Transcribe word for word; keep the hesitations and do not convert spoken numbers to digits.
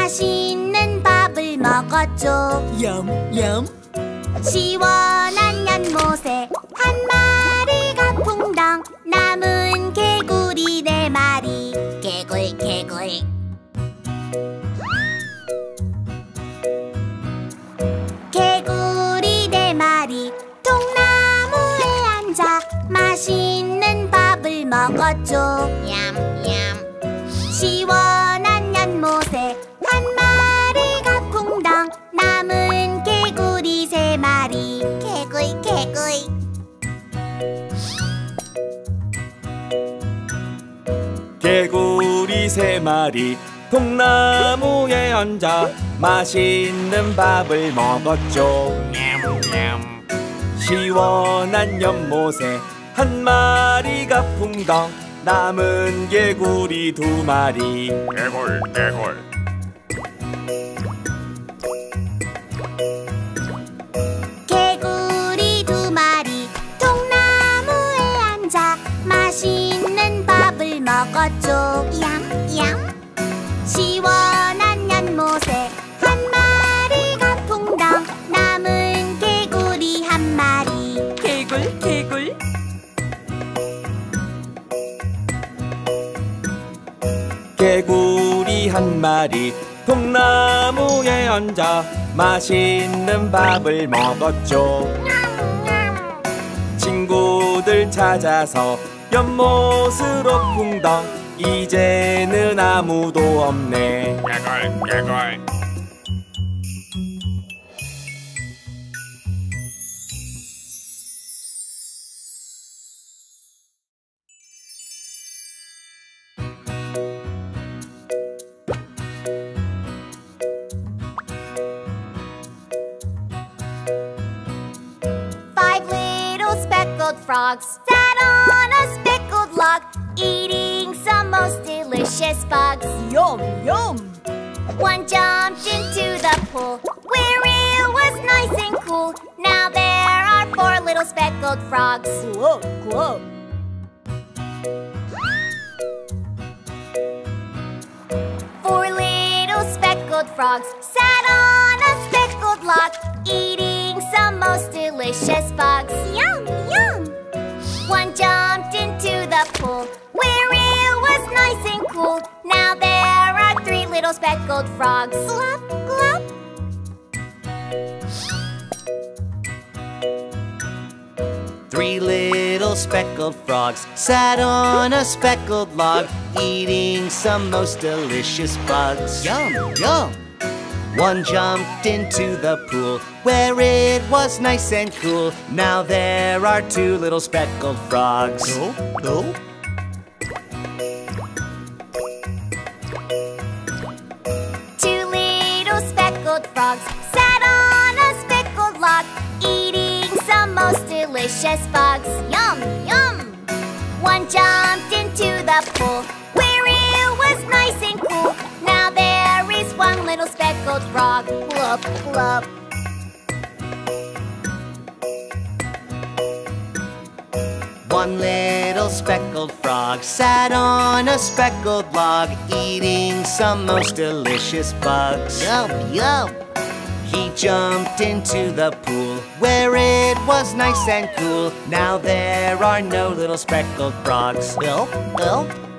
맛있는 밥을 먹었죠. 얌얌. 시원한 연못에 한 마리가 퐁당, 남은 개구리 네 마리 개굴 개굴. 개구리 네 마리 통나무에 앉아 맛있는 밥을 먹었죠. 얌얌. 시원한 연못에 한 마리가 퐁당, 남은 개구리 세 마리 개굴 개굴. 개구리 세 마리 통나무에 앉아 맛있는 밥을 먹었죠. 냠냠. 시원한 연못에 한 마리가 퐁당, 남은 개구리 두 마리 개굴 개굴. 개구리 두 마리 통나무에 앉아 맛있는 밥을 먹었죠. 얌얌. 시원한 연못에 한 마리가 퐁당, 남은 개구리 한 마리 개굴 개굴. 개구리 한 마리 통나무에 앉아 맛있는 밥을 먹었죠. 친구들 찾아서 연못으로 퐁당, 이제는 아무도 없네. 개굴 개굴. Five little speckled frogs sat on a speckled log, eating some most delicious bugs. Yum yum. One jumped into the pool where it was nice and cool. Now there are four little speckled frogs. Glub glub. Four little speckled frogs sat on a speckled log, eating some most delicious bugs. Yum, yum! One jumped into the pool where it was nice and cool. Now there are three little speckled frogs. Glub, glub. Three little speckled frogs sat on a speckled log, eating some most delicious bugs. Yum, yum! One jumped into the pool where it was nice and cool. Now there are two little speckled frogs. No, no. Two little speckled frogs sat on a speckled log, eating some most delicious bugs. Yum, yum! One jumped into the pool where it was nice and cool. Now there is one little speckled frog. Glub, glub. One little speckled frog sat on a speckled log, eating some most delicious bugs. Yum, yum! He jumped into the pool where it was nice and cool. Now there are no little speckled frogs. Help, help!